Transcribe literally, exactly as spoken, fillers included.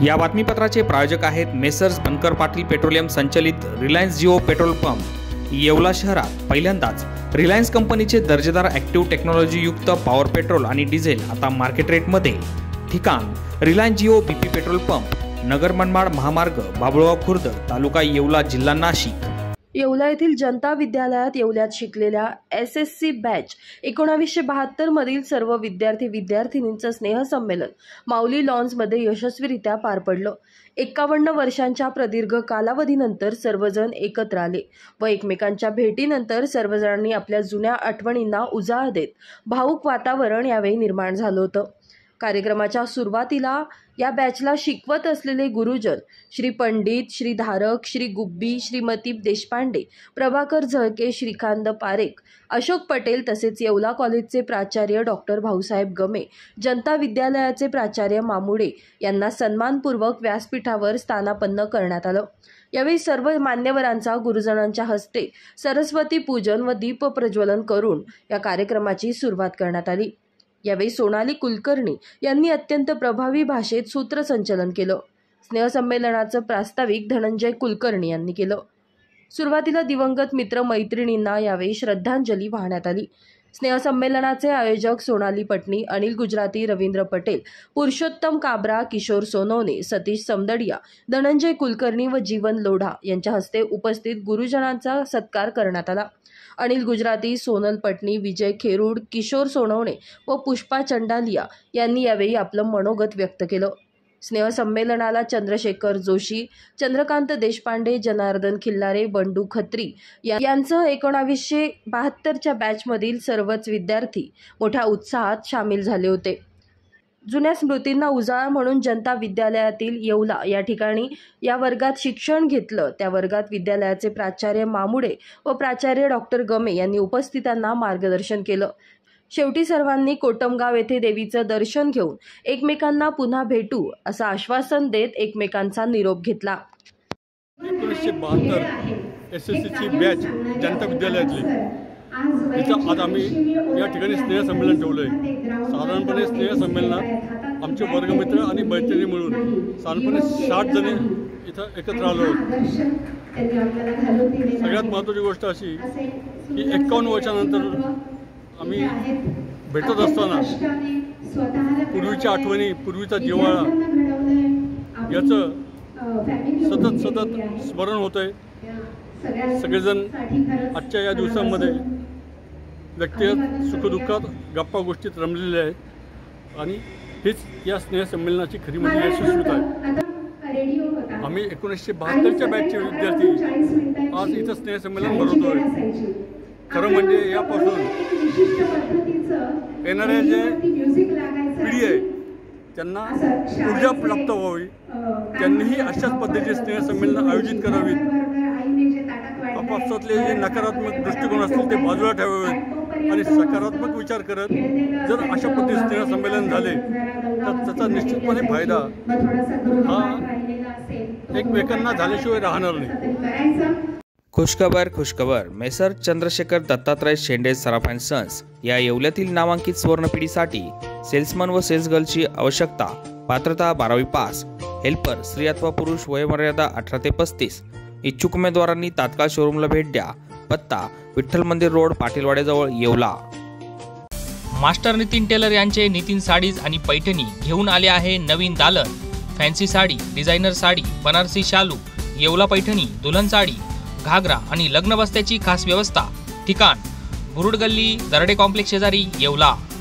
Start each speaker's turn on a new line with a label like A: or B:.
A: या बातमीपत्राचे प्रायोजक आहेत मेसर्स बनकर पाटील पेट्रोलियम संचलित Reliance Jio petrol pump. Yeola शहरात पहिल्यांदाच रिलायन्स कंपनीचे दर्जेदार ॲक्टिव्ह टेक्नॉलॉजी युक्त पॉवर पेट्रोल आणि डिझेल आता मार्केट रेटमध्ये। ठिकाण Reliance Jio BP petrol pump, Nagar Manmad महामार्ग, बाबुळगाव खुर्द, तालुका येवला, जिल्हा नाशिक।
B: येवला येथील जनता विद्यालयात येवल्यात शिकलेल्या एस एस सी बॅच एकोणावीसशे बहात्तर मधील सर्व विद्यार्थी विद्यार्थिनींचं स्नेहसंमेलन माऊली लॉन्समध्ये यशस्वीरित्या पार पडलं। एक्कावन्न वर्षांच्या प्रदीर्घ कालावधीनंतर सर्वजण एकत्र आले व एकमेकांच्या भेटीनंतर सर्वजणांनी आपल्या जुन्या आठवणींना उजाळा देत भावुक वातावरण यावेळी निर्माण झालं होतं। कार्यक्रमाच्या सुरुवातीला या बॅचला शिकवत असलेले गुरुजन श्री पंडित, श्री धारक, श्री गुब्बी, श्रीमती देशपांडे, प्रभाकर झळके, श्रीकांत पारेख, अशोक पटेल तसेच येवला कॉलेजचे प्राचार्य डॉक्टर भाऊसाहेब गमे, जनता विद्यालयाचे प्राचार्य मामुडे यांना सन्मानपूर्वक व्यासपीठावर स्थानापन्न करण्यात आलं। यावेळी सर्व मान्यवरांचा गुरुजनांच्या हस्ते सरस्वती पूजन व दीप प्रज्वलन करून या कार्यक्रमाची सुरुवात करण्यात आली। यावेळी सोनाली कुलकर्णी यांनी अत्यंत प्रभावी भाषेत सूत्रसंचलन केलं। स्नेहसंमेलनाचं प्रास्ताविक धनंजय कुलकर्णी यांनी केलं। सुरुवातीला दिवंगत मित्र मैत्रिणींना यावेळी श्रद्धांजली वाहण्यात आली। स्नेहसंमेलनाचे आयोजक सोनाली पटणी, अनिल गुजराती, रवींद्र पटेल, पुरुषोत्तम काबरा, किशोर सोनवणे, सतीश समदडिया, धनंजय कुलकर्णी व जीवन लोढा यांच्या हस्ते उपस्थित गुरुजनांचा सत्कार करण्यात आला। अनिल गुजराती, सोनल पटणी, विजय खेरूड, किशोर सोनवणे व पुष्पा चंडालिया यांनी यावेळी आपलं मनोगत व्यक्त केलं। स्नेहसंमेलनाला चंद्रशेखर जोशी, चंद्रकांत देशपांडे, जनार्दन खिल्लारे, बंडू खत्री यांसह एकोणावीसशे बहात्तरच्या बॅचमधील सर्वच विद्यार्थी मोठ्या उत्साहात सामील झाले होते। जुन्या स्मृतींना उजाळा म्हणून जनता विद्यालयातील येवला या ठिकाणी या वर्गात शिक्षण घेतलं। त्या वर्गात विद्यालयाचे प्राचार्य मामुडे व प्राचार्य डॉक्टर गमे यांनी उपस्थितांना मार्गदर्शन केलं। शेवटी सर्वांनी कोटमगाव येथे देवीचं दर्शन घेऊन एकमेकांना पुन्हा भेटू असं आश्वासन देत एकमेकांचा निरोप घेतला।
C: एकोणीसशे बहात्तर एस एस सीची बॅच जनता विद्यालयातली इथं आज आम्ही या ठिकाणी स्नेहसंमेलन ठेवलं आहे। साधारणपणे स्नेहसंमेलनात आमचे वर्गमित्र आणि मैत्रिणी मिळून साधारणपणे साठ जणी इथं एकत्र आलो आहोत। सगळ्यात महत्त्वाची गोष्ट अशी की एक्कावन्न वर्षानंतर आम्ही भेटत असताना पूर्वीच्या आठवणी, पूर्वीचा जिव्हाळा याचं सतत सतत स्मरण होतं आहे। सगळेजण आजच्या या दिवसांमध्ये व्यक्तिगत सुखदुःखात गप्पा गोष्टीत रमलेले आहेत आणि हीच या स्नेहसंमेलनाची खरी म्हणजे यशस्वीता आहे। आम्ही एकोणीसशे बहात्तरच्या बॅचचे विद्यार्थी आज इथं स्नेहसंमेलन भरवतो आहे। खरं म्हणजे यापासून येणाऱ्या जे पिढी आहे त्यांना ऊर्जा प्राप्त व्हावी, त्यांनीही अशाच पद्धतीचे स्नेहसंमेलन आयोजित करावीत। आपापसातले जे नकारात्मक दृष्टिकोन असतील ते बाजूला ठेवावेत आणि सकारात्मक विचार करत जर अशा पद्धतीचे स्नेहसंमेलन झाले तर त्याचा निश्चितपणे फायदा हा एकमेकांना झाल्याशिवाय राहणार नाही।
A: खुशखबर खुशखबर messrs Chandrashekhar Dattatray Shende Saraf and sons या येवल्यातील नामांकित सुवर्ण पिढीसाठी सेल्समन व सेल्स गर्लची आवश्यकता। पात्रता बारावी पास, हेल्पर स्त्री अथवा पुरुष, वयोमर्यादा अठरा ते पस्तीस। इच्छुक उमेदवारांनी तात्काळ शोरूमला भेट द्या। पत्ता विठ्ठल मंदिर रोड, पाटीलवाड्याजवळ, येवला।
D: मास्टर नितीन टेलर यांचे नितीन साडीज आणि पैठणी घेऊन आले आहे नवीन दालन। फॅन्सी साडी, डिझायनर साडी, बनारसी शालू, येवला पैठणी, दुल्हन साडी, घागरा आणि लग्न बस्त्याची खास व्यवस्था। ठिकाण बुरुड गल्ली, दरडे कॉम्प्लेक्स शेजारी, येवला।